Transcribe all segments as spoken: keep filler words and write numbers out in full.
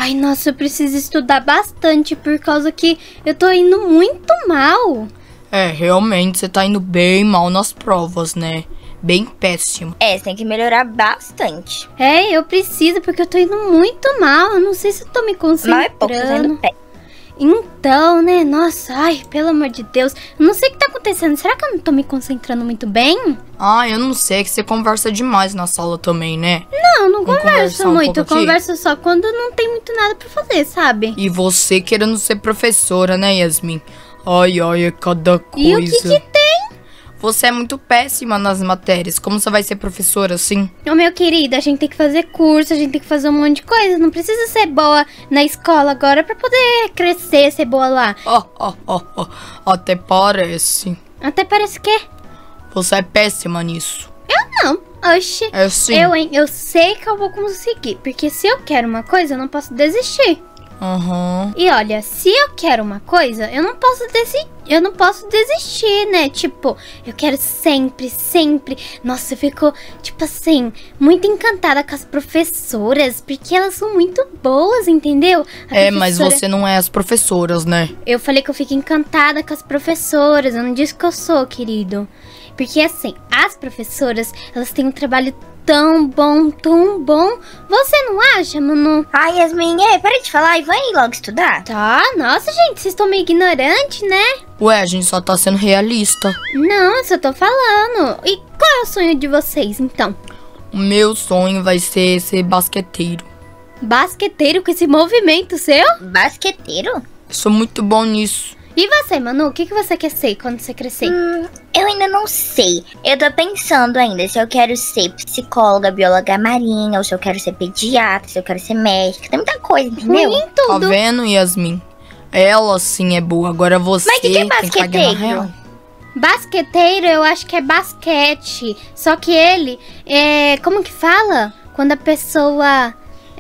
Ai, nossa, eu preciso estudar bastante por causa que eu tô indo muito mal. É, realmente, você tá indo bem mal nas provas, né? Bem péssimo. É, você tem que melhorar bastante. É, eu preciso porque eu tô indo muito mal. Eu não sei se eu tô me concentrando. Mal é pouco, tá indo pé. Então, né, nossa, ai, pelo amor de Deus. Eu não sei o que tá acontecendo. Será que eu não tô me concentrando muito bem? Ah, eu não sei, é que você conversa demais na sala também, né? Não, não Vamos converso um muito. Eu pouco aqui? converso só quando não tem muito nada pra fazer, sabe? E você querendo ser professora, né, Yasmin? Ai, ai, é cada coisa. E o que que tem? Você é muito péssima nas matérias. Como você vai ser professora assim? Ô, meu querido, a gente tem que fazer curso, a gente tem que fazer um monte de coisa. Não precisa ser boa na escola agora pra poder crescer, ser boa lá. Ó, ó, ó, ó. Até parece. Até parece que... Você é péssima nisso. Eu não. Oxi. É sim. Eu, hein? Eu sei que eu vou conseguir. Porque se eu quero uma coisa, eu não posso desistir. Aham. E olha, se eu quero uma coisa, eu não posso decidir. Eu não posso desistir, né? Tipo, eu quero sempre, sempre. Nossa, eu fico, tipo assim, muito encantada com as professoras. Porque elas são muito boas, entendeu? A É, mas professora- você não é as professoras, né? Eu falei que eu fico encantada com as professoras. Eu não disse que eu sou, querido. Porque assim, as professoras, elas têm um trabalho tão bom, tão bom. Você não acha, Manu? Ai, Yasmin, é, para de falar e vai logo estudar. Tá, nossa, gente, vocês estão meio ignorantes, né? Ué, a gente só tá sendo realista. Não, eu só tô falando. E qual é o sonho de vocês, então? O meu sonho vai ser ser basqueteiro. Basqueteiro com esse movimento seu? Basqueteiro? Eu sou muito bom nisso. E você, Manu, o que, que você quer ser quando você crescer? Hum, eu ainda não sei. Eu tô pensando ainda se eu quero ser psicóloga, bióloga marinha, ou se eu quero ser pediatra, se eu quero ser médica. Tem muita coisa, entendeu? Ruim em Tá tudo. vendo, Yasmin? Ela sim é boa. Agora você Mas o que que é tem que pagar na basqueteiro? real. Basqueteiro, eu acho que é basquete. Só que ele é. Como que fala? Quando a pessoa.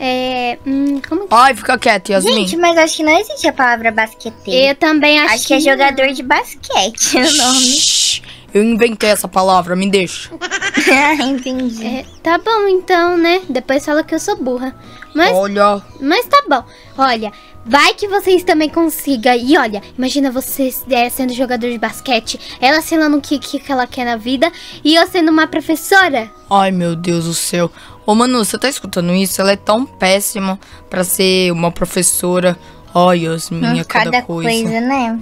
É. Hum, como que. Ai, fica quieto, Yasmin. Gente, mas acho que não existe a palavra basqueteiro. Eu também acho, Acho que é não. jogador de basquete o nome. Shhh, eu inventei essa palavra, me deixa. Ah, entendi. É, tá bom então, né? Depois fala que eu sou burra. Mas, Olha, mas tá bom. Olha, vai que vocês também consigam. E olha, imagina você é, sendo jogador de basquete, ela sendo o que, que ela quer na vida e eu sendo uma professora. ai meu Deus do céu. Ô Manu, você tá escutando isso? Ela é tão péssima pra ser uma professora. Ai, Yasmin, é cada, Cada coisa. coisa, né?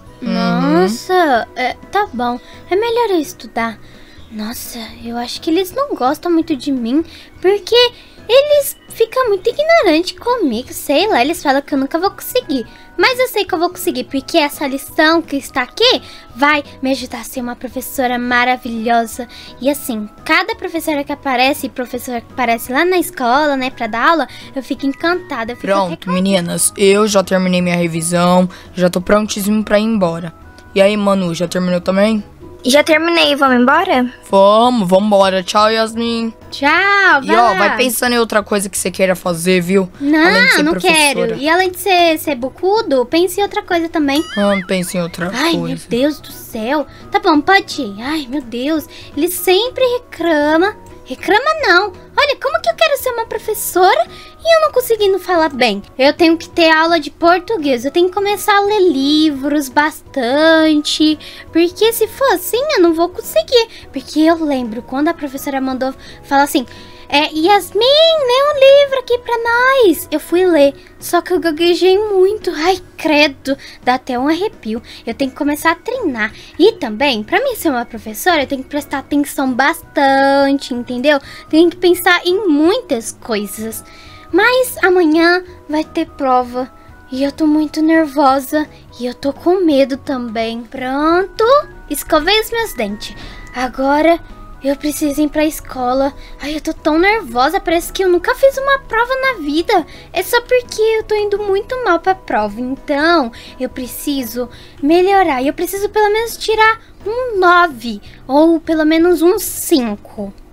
Nossa, é, tá bom. É melhor eu estudar. Nossa, eu acho que eles não gostam muito de mim, porque eles ficam muito ignorantes comigo, sei lá, eles falam que eu nunca vou conseguir. Mas eu sei que eu vou conseguir, porque essa lição que está aqui vai me ajudar a ser uma professora maravilhosa. E assim, cada professora que aparece, professora que aparece lá na escola, né, pra dar aula, eu fico encantada. Eu fico até Pronto, meninas, eu já terminei minha revisão, já tô prontíssimo pra ir embora. E aí, Manu, já terminou também? Já terminei, vamos embora? Vamos, vambora. Tchau, Yasmin. Tchau, vai E ó, lá. vai pensando em outra coisa que você queira fazer, viu? Além de Não, ser não professora. quero. E além de ser, ser bucudo, pense em outra coisa também. Ah, pense em outra Ai, meu coisa. Deus do céu. Tá bom, pode ir. Ai, meu Deus. Ele sempre reclama. Reclama não. Olha, como que eu quero ser uma professora e eu não conseguindo falar bem? Eu tenho que ter aula de português. Eu tenho que começar a ler livros bastante. Porque se for assim, eu não vou conseguir. Porque eu lembro quando a professora mandou falar assim... É, Yasmin, lê um livro aqui pra nós. Eu fui ler, só que eu gaguejei muito. Ai, credo, dá até um arrepio. Eu tenho que começar a treinar. E também, pra mim ser uma professora, eu tenho que prestar atenção bastante, entendeu? Tenho que pensar em muitas coisas. Mas amanhã vai ter prova. E eu tô muito nervosa. E eu tô com medo também. Pronto, escovei os meus dentes. Agora... eu preciso ir pra escola. Ai, eu tô tão nervosa. Parece que eu nunca fiz uma prova na vida. É só porque eu tô indo muito mal pra prova. Então, eu preciso melhorar. E eu preciso pelo menos tirar um nove. Ou pelo menos um cinco.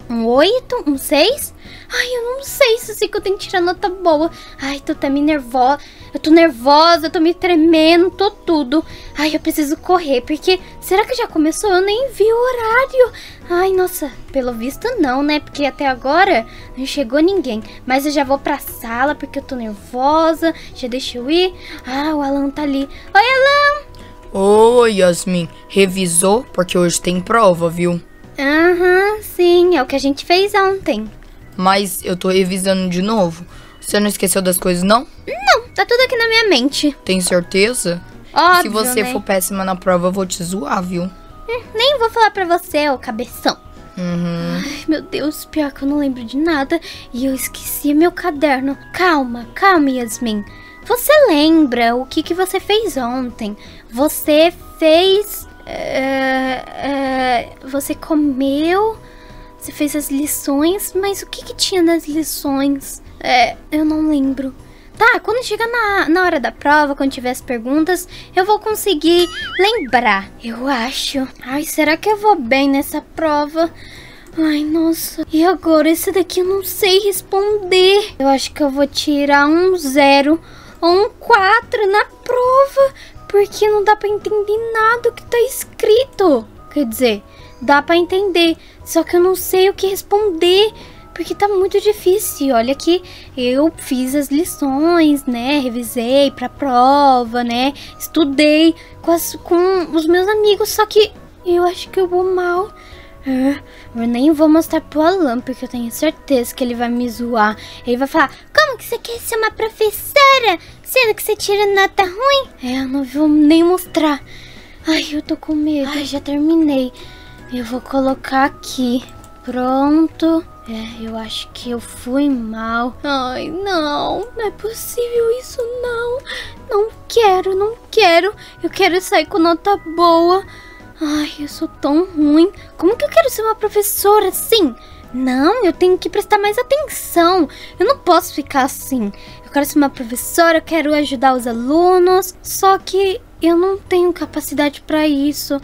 Um oito? Um seis? Ai, eu não sei se eu sei que eu tenho que tirar nota boa. Ai, tô até me nervosa. Eu tô nervosa, eu tô me tremendo, tô tudo. Ai, eu preciso correr, porque... Será que já começou? Eu nem vi o horário. Ai, nossa, pelo visto não, né? Porque até agora não chegou ninguém. Mas eu já vou pra sala, porque eu tô nervosa. Já deixa eu ir. Ah, o Alan tá ali. Oi, Alan! Oi, Yasmin. Revisou? Porque hoje tem prova, viu? Aham, uhum, sim. É o que a gente fez ontem. Mas eu tô revisando de novo. Você não esqueceu das coisas, não? Não, tá tudo aqui na minha mente. Tem certeza? Óbvio, Se você né? for péssima na prova, eu vou te zoar, viu? Hum, nem vou falar pra você, ô cabeção. Uhum. Ai, meu Deus, pior que eu não lembro de nada. E eu esqueci meu caderno. Calma, calma, Yasmin. Você lembra o que, que você fez ontem? Você fez... É, é, você comeu... Você fez as lições, mas o que, que tinha nas lições? É, eu não lembro. Tá, quando chegar na, na hora da prova, quando tiver as perguntas, eu vou conseguir lembrar, eu acho. Ai, será que eu vou bem nessa prova? Ai, nossa. E agora, esse daqui eu não sei responder. Eu acho que eu vou tirar um zero ou um quatro na prova, porque não dá pra entender nada do que tá escrito. Quer dizer, dá pra entender, só que eu não sei o que responder, porque tá muito difícil. Olha que eu fiz as lições, né, revisei pra prova, né, estudei com, as, com os meus amigos, só que eu acho que eu vou mal. É, eu nem vou mostrar pro Alan, porque eu tenho certeza que ele vai me zoar. Ele vai falar, como que você quer ser uma professora, sendo que você tira nota ruim? É, eu não vou nem mostrar. Ai, eu tô com medo. Ai, já terminei. Eu vou colocar aqui. Pronto. É, eu acho que eu fui mal. Ai, não. Não é possível isso, não. Não quero, não quero. Eu quero sair com nota boa. Ai, eu sou tão ruim. Como que eu quero ser uma professora assim? Não, eu tenho que prestar mais atenção. Eu não posso ficar assim. Eu quero ser uma professora, eu quero ajudar os alunos. Só que eu não tenho capacidade pra isso.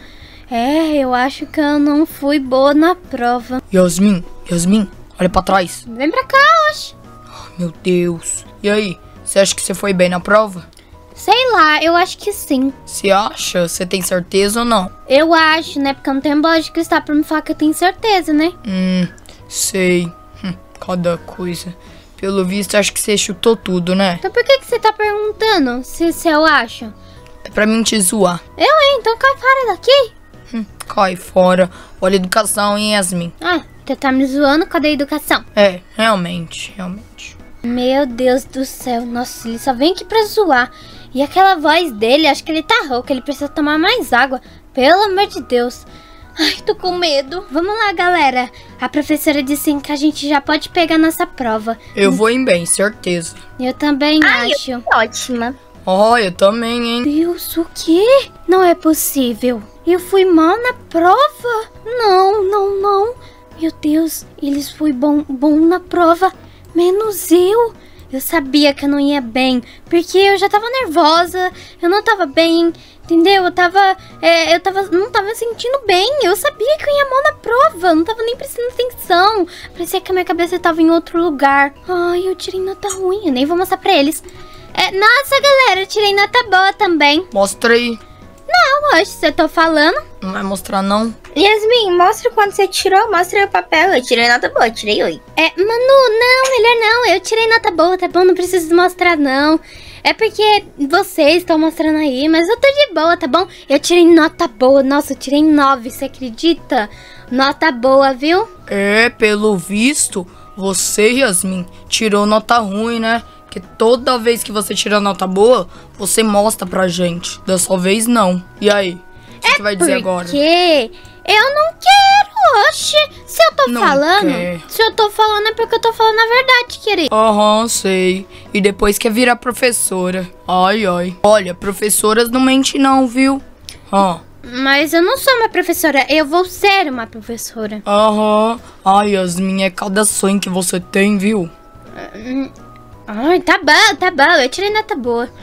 É, eu acho que eu não fui boa na prova. Yasmin, Yasmin, olha pra trás. Vem pra cá, oxe. Oh, meu Deus. E aí, você acha que você foi bem na prova? Sei lá, eu acho que sim. Você acha? Você tem certeza ou não? Eu acho, né? Porque eu não tenho bola de cristal pra me falar que eu tenho certeza, né? Hum, sei. Hum, cada coisa. Pelo visto, acho que você chutou tudo, né? Então por que, que você tá perguntando se, se eu acho? É pra mim te zoar. Eu, hein? Então cai fora daqui. Hum, cai fora. Olha a educação, hein, Yasmin? Ah, você tá me zoando? Cadê a educação? É, realmente, realmente. Meu Deus do céu. Nossa, ele só vem aqui pra zoar. E aquela voz dele, acho que ele tá rouco. Ele precisa tomar mais água. Pelo amor de Deus. Ai, tô com medo. Vamos lá, galera. A professora disse que a gente já pode pegar nossa prova. Eu vou ir bem, certeza. Eu também Ai, acho. eu fui ótima. Ó, oh, eu também, hein? Deus, o quê? Não é possível. Eu fui mal na prova? Não, não, não. Meu Deus, eles fui bom, bom na prova. Menos eu. Eu sabia que eu não ia bem, porque eu já tava nervosa, eu não tava bem, entendeu? Eu tava, é, eu tava, não tava me sentindo bem, eu sabia que eu ia mal na prova, eu não tava nem prestando atenção, parecia que a minha cabeça tava em outro lugar. Ai, eu tirei nota ruim, eu nem vou mostrar pra eles. É, nossa, galera, eu tirei nota boa também. Mostra aí. Não, hoje você tá falando. Não vai mostrar, não? Yasmin, mostra quando você tirou, mostra aí o papel. Eu tirei nota boa, eu tirei oito. É, Manu, não, melhor não. Eu tirei nota boa, tá bom? Não preciso mostrar, não. É porque vocês estão mostrando aí, mas eu tô de boa, tá bom? Eu tirei nota boa. Nossa, eu tirei nove, você acredita? Nota boa, viu? É, pelo visto, você, Yasmin, tirou nota ruim, né? Porque toda vez que você tira nota boa, você mostra pra gente. Dessa vez, não. E aí? O que você vai dizer agora? Porque eu não quero, oxe. Se eu tô Não falando, quer. se eu tô falando é porque eu tô falando a verdade, querido. Aham, sei. E depois quer virar professora. Ai, ai. Olha, professoras não mentem não, viu? Aham. Mas eu não sou uma professora, eu vou ser uma professora. Aham. Ai, Yasmin, é cada sonho que você tem, viu? Ai, tá bom, tá bom, eu tirei nota boa.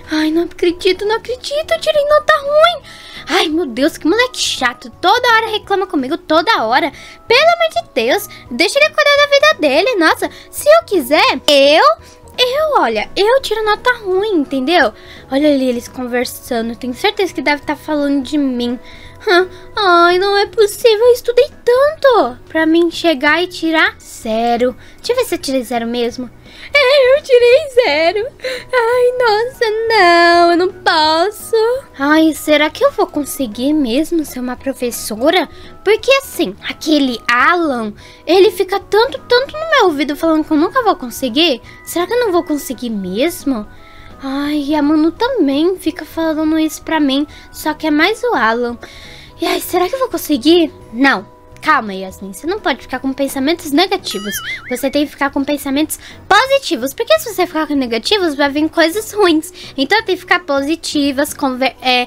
Ai, não acredito, não acredito, eu tirei nota ruim. Ai, meu Deus, que moleque chato. Toda hora reclama comigo, toda hora. Pelo amor de Deus, deixa ele cuidar da vida dele. Nossa, se eu quiser, eu... Eu, olha, eu tiro nota ruim, entendeu? Olha ali eles conversando, tenho certeza que deve estar falando de mim. Hum, ai, não é possível, eu estudei tanto pra mim chegar e tirar zero. Deixa eu ver se eu tirei zero mesmo. É, eu tirei zero. Ai, nossa, não, eu não posso. Ai, será que eu vou conseguir mesmo ser uma professora? Porque assim, aquele Alan, ele fica tanto, tanto no meu ouvido falando que eu nunca vou conseguir. Será que eu não vou conseguir mesmo? Ai, e a Manu também fica falando isso pra mim, só que é mais o Alan. E ai, será que eu vou conseguir? Não. Calma, Yasmin, você não pode ficar com pensamentos negativos. Você tem que ficar com pensamentos positivos. Porque se você ficar com negativos, vai vir coisas ruins. Então tem que ficar positivas, conver é,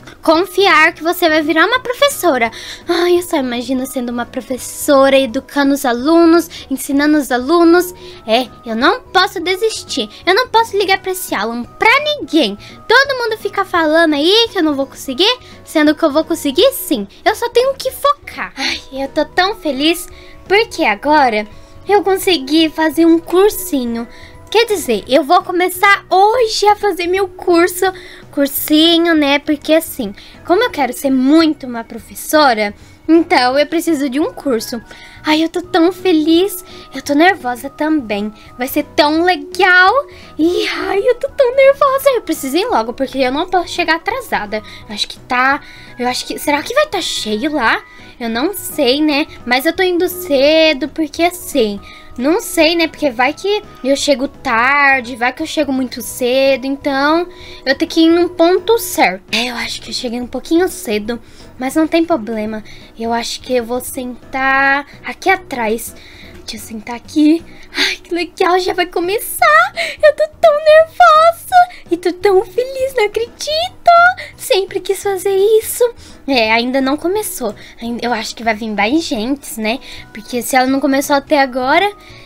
confiar que você vai virar uma professora. Ai, eu só imagino sendo uma professora, educando os alunos, ensinando os alunos. É, eu não posso desistir. Eu não posso ligar pra esse Alan, pra ninguém. Todo mundo fica falando aí que eu não vou conseguir, sendo que eu vou conseguir sim. Eu só tenho que focar. Ai, eu tô tão feliz porque agora eu consegui fazer um cursinho. Quer dizer, eu vou começar hoje a fazer meu curso, cursinho, né? Porque assim, como eu quero ser muito uma professora, então eu preciso de um curso. Ai, eu tô tão feliz, eu tô nervosa também, vai ser tão legal. E ai, eu tô tão nervosa, eu preciso ir logo, porque eu não posso chegar atrasada. Acho que tá, eu acho que, será que vai estar cheio lá? Eu não sei, né? Mas eu tô indo cedo, porque assim... Não sei, né? Porque vai que eu chego tarde, vai que eu chego muito cedo. Então, eu tenho que ir num ponto certo. É, eu acho que eu cheguei um pouquinho cedo, mas não tem problema. Eu acho que eu vou sentar aqui atrás. Deixa eu sentar aqui. Ai, que legal, já vai começar. Eu tô tão nervosa e tô tão feliz, não acredito. Sempre quis fazer isso. É, ainda não começou. Eu acho que vai vir mais gente, né? Porque se ela não começou até agora,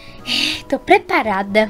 é, tô preparada.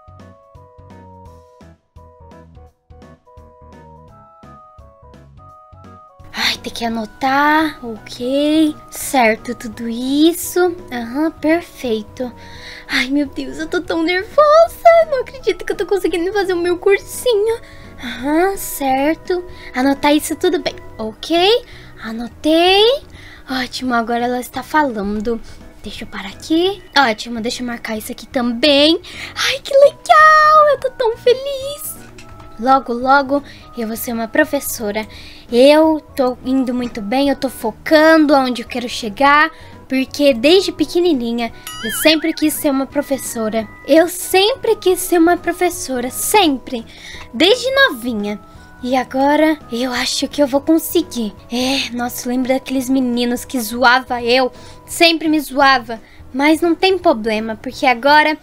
Ai, tem que anotar, ok. Certo, tudo isso. Aham, perfeito. Ai, meu Deus, eu tô tão nervosa. Não acredito que eu tô conseguindo fazer o meu cursinho. Aham, certo. Anotar isso tudo bem, ok? Anotei. Ótimo, agora ela está falando. Deixa eu parar aqui. Ótimo, deixa eu marcar isso aqui também. Ai, que legal, eu tô tão feliz. Logo, logo eu vou ser uma professora. Eu tô indo muito bem, eu tô focando onde eu quero chegar, porque desde pequenininha eu sempre quis ser uma professora. Eu sempre quis ser uma professora, sempre, desde novinha. E agora eu acho que eu vou conseguir. É, nossa, lembra daqueles meninos que zoava eu? Sempre me zoava, mas não tem problema, porque agora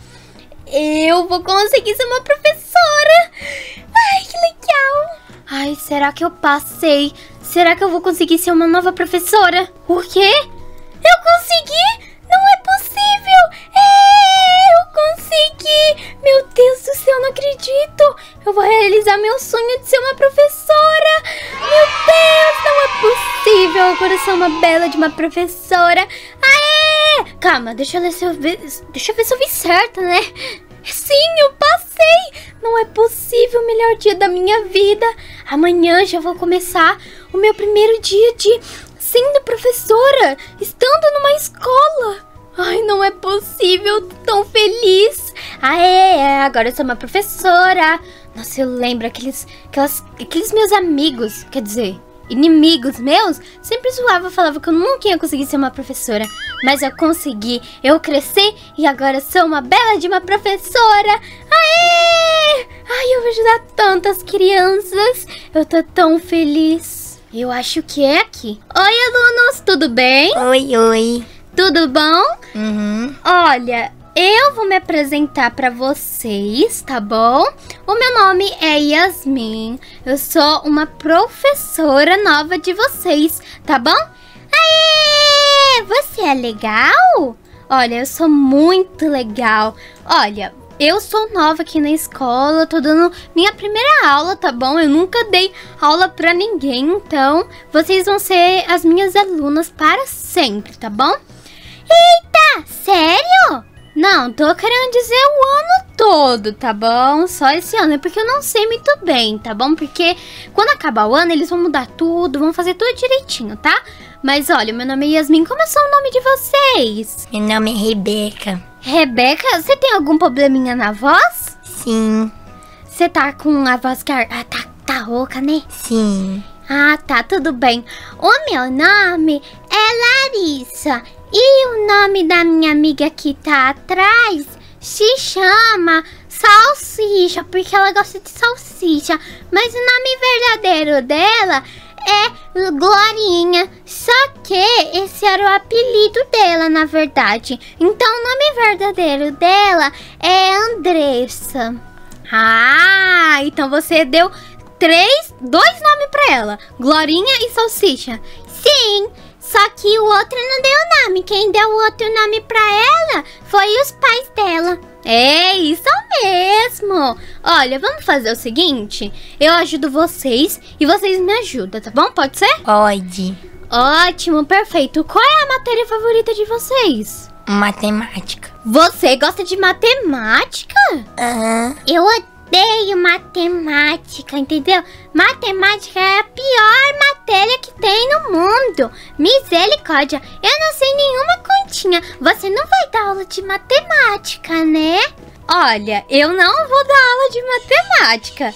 eu vou conseguir ser uma professora. Ai, que legal. Ai, será que eu passei? Será que eu vou conseguir ser uma nova professora? O quê? Eu consegui? Não é possível! É, eu consegui! Meu Deus do céu, não acredito! Eu vou realizar meu sonho de ser uma professora! Meu Deus, não é possível! Agora eu sou uma bela de uma professora! Aê! Calma, deixa eu ver se eu, ver, deixa eu, ver se eu vi certo, né? Sim, eu passei! Não é possível, o melhor dia da minha vida! Amanhã já vou começar o meu primeiro dia de sendo professora, estando numa escola. Ai, não é possível, tô tão feliz. Aê, agora eu sou uma professora. Nossa, eu lembro aqueles, aquelas, aqueles meus amigos, quer dizer, inimigos meus, sempre zoavam, falavam que eu nunca ia conseguir ser uma professora. Mas eu consegui, eu cresci e agora sou uma bela de uma professora. Aê! Ai, eu vou ajudar tantas crianças. Eu tô tão feliz. Eu acho que é aqui. Oi, alunos, tudo bem? Oi, oi. Tudo bom? Uhum. Olha, eu vou me apresentar pra vocês, tá bom? O meu nome é Yasmin. Eu sou uma professora nova de vocês, tá bom? Aê! Você é legal? Olha, eu sou muito legal. Olha, eu sou nova aqui na escola, tô dando minha primeira aula, tá bom? Eu nunca dei aula pra ninguém, então vocês vão ser as minhas alunas para sempre, tá bom? Eita, sério? Não, tô querendo dizer o ano todo, tá bom? Só esse ano, é porque eu não sei muito bem, tá bom? Porque quando acabar o ano, eles vão mudar tudo, vão fazer tudo direitinho, tá? Mas olha, meu nome é Yasmin, como é só o nome de vocês? Meu nome é Rebeca. Rebeca, você tem algum probleminha na voz? Sim, Você tá com a voz que ah, tá, tá rouca, né? sim. Ah, tá, tudo bem. O meu nome é Larissa. E o nome da minha amiga que tá atrás se chama Salsicha, porque ela gosta de salsicha. Mas o nome verdadeiro dela é Glorinha. Só que esse era o apelido dela, na verdade. Então o nome verdadeiro dela é Andressa. Ah, então você deu três, dois nomes pra ela, Glorinha e Salsicha. Sim, só que o outro não deu nome. Quem deu o outro nome pra ela foi os pais dela. É isso mesmo. Olha, vamos fazer o seguinte. Eu ajudo vocês e vocês me ajudam, tá bom? Pode ser? Pode. Ótimo, perfeito. Qual é a matéria favorita de vocês? Matemática. Você gosta de matemática? Aham. Eu odeio matemática, entendeu? Matemática é a pior matéria que tem no mundo. Misericórdia, eu não sei nenhuma continha. Você não vai dar aula de matemática, né? Olha, eu não vou dar aula de matemática.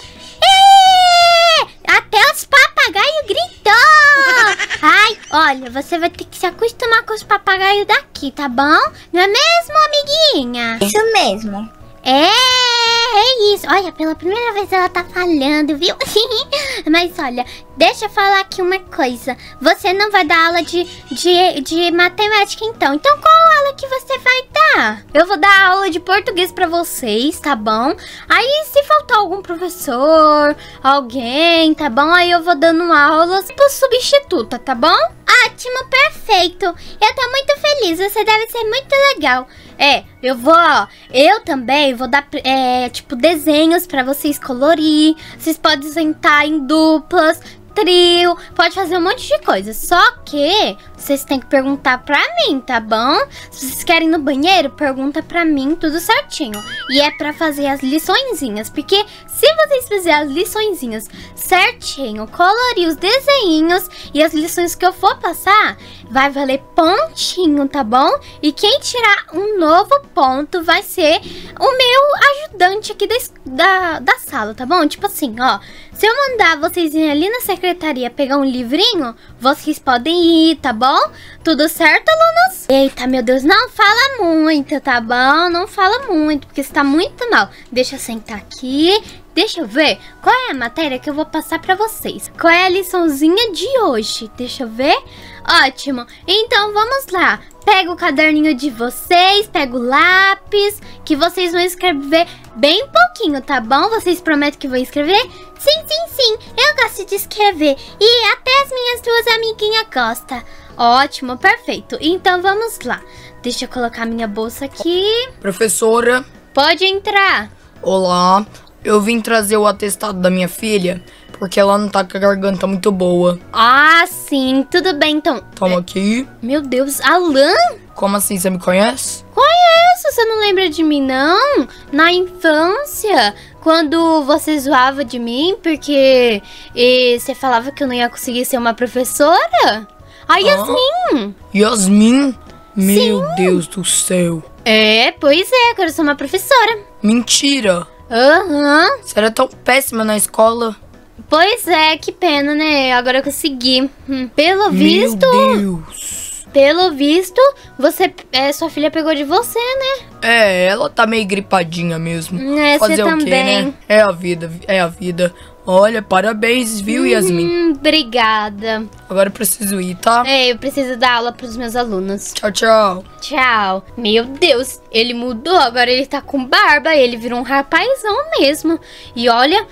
Ê! Até os papagaios gritou! Ai, olha, você vai ter que se acostumar com os papagaios daqui, tá bom? Não é mesmo, amiguinha? Isso mesmo. É, é isso. Olha, pela primeira vez ela tá falando, viu? Mas olha, deixa eu falar aqui uma coisa. Você não vai dar aula de, de, de matemática então. Então qual aula que você vai dar? Eu vou dar aula de português pra vocês, tá bom? Aí se faltar algum professor, alguém, tá bom? Aí eu vou dando aulas tipo substituta, tá bom? Ótimo, perfeito. Eu tô muito feliz, você deve ser muito legal. É, eu vou, ó, eu também vou dar, é, tipo, desenhos pra vocês colorir. Vocês podem sentar em duplas, trio, pode fazer um monte de coisa. Só que vocês têm que perguntar pra mim, tá bom? Se vocês querem ir no banheiro, pergunta pra mim, tudo certinho. E é pra fazer as liçõezinhas, porque se vocês fizerem as liçõezinhas certinho, colorir os desenhinos e as lições que eu for passar, vai valer pontinho, tá bom? E quem tirar um novo ponto vai ser o meu ajudante aqui da, da, da sala, tá bom? Tipo assim, ó, se eu mandar vocês irem ali na secretaria pegar um livrinho, vocês podem ir, tá bom? Tudo certo, alunos? Eita, meu Deus, não fala muito, tá bom? Não fala muito, porque está muito mal. Deixa eu sentar aqui. Deixa eu ver qual é a matéria que eu vou passar pra vocês. Qual é a liçãozinha de hoje? Deixa eu ver. Ótimo. Então, vamos lá. Pega o caderninho de vocês, pega o lápis, que vocês vão escrever bem pouquinho, tá bom? Vocês prometem que vão escrever? Sim, sim, sim. Eu gosto de escrever. E até as minhas duas amiguinhas gostam. Ótimo, perfeito. Então, vamos lá. Deixa eu colocar minha bolsa aqui. Professora. Pode entrar. Olá. Eu vim trazer o atestado da minha filha, porque ela não tá com a garganta muito boa. Ah, sim. Tudo bem, então. Toma aqui. Meu Deus, Alan? Como assim, você me conhece? Conheço, você não lembra de mim, não? Na infância, quando você zoava de mim, porque e, você falava que eu não ia conseguir ser uma professora? A Yasmin. Yasmin? Meu Sim. Deus do céu. É, pois é, eu quero ser uma professora. Mentira. Aham. Uhum. Você era tão péssima na escola. Pois é, que pena, né? Agora eu consegui. Hum, pelo Meu visto... Deus. Pelo visto, você, é, sua filha pegou de você, né? É, ela tá meio gripadinha mesmo. É, Fazer você o também. quê, né? É a vida, é a vida. Olha, parabéns, viu, Yasmin? Hum, obrigada. Agora eu preciso ir, tá? É, eu preciso dar aula pros meus alunos. Tchau, tchau. Tchau. Meu Deus, ele mudou, agora ele tá com barba, ele virou um rapazão mesmo. E olha,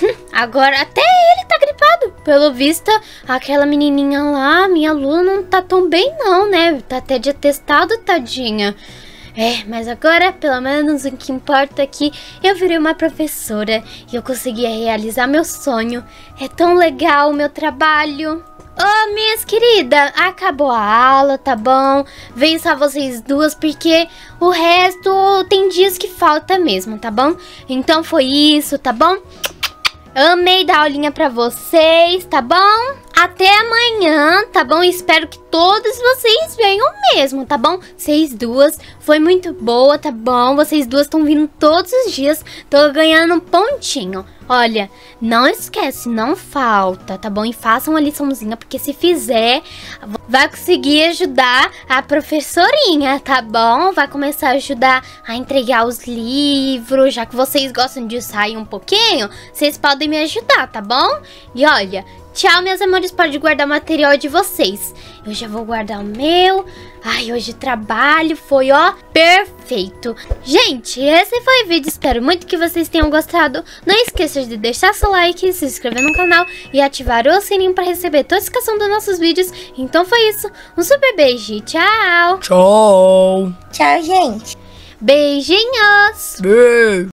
agora até ele tá gripado. Pelo visto, aquela menininha lá, minha aluna, não tá tão bem não, né? Tá até de atestado, tadinha. É, mas agora, pelo menos, o que importa é que eu virei uma professora e eu consegui realizar meu sonho. É tão legal o meu trabalho. Ô, minhas queridas, acabou a aula, tá bom? Vem só vocês duas, porque o resto tem dias que falta mesmo, tá bom? Então foi isso, tá bom? Amei dar aulinha pra vocês, tá bom? Até amanhã, tá bom? Espero que todos vocês venham mesmo, tá bom? Vocês duas, foi muito boa, tá bom? Vocês duas estão vindo todos os dias, tô ganhando um pontinho. Olha, não esquece, não falta, tá bom? E façam a liçãozinha, porque se fizer, vai conseguir ajudar a professorinha, tá bom? Vai começar a ajudar a entregar os livros, já que vocês gostam de sair um pouquinho, vocês podem me ajudar, tá bom? E olha, tchau, meus amores, pode guardar o material de vocês. Eu já vou guardar o meu. Ai, hoje o trabalho foi, ó, perfeito. Gente, esse foi o vídeo. Espero muito que vocês tenham gostado. Não esqueça de deixar seu like, se inscrever no canal e ativar o sininho para receber notificação dos nossos vídeos. Então foi isso. Um super beijo e tchau. Tchau. Tchau, gente. Beijinhos. Beijo.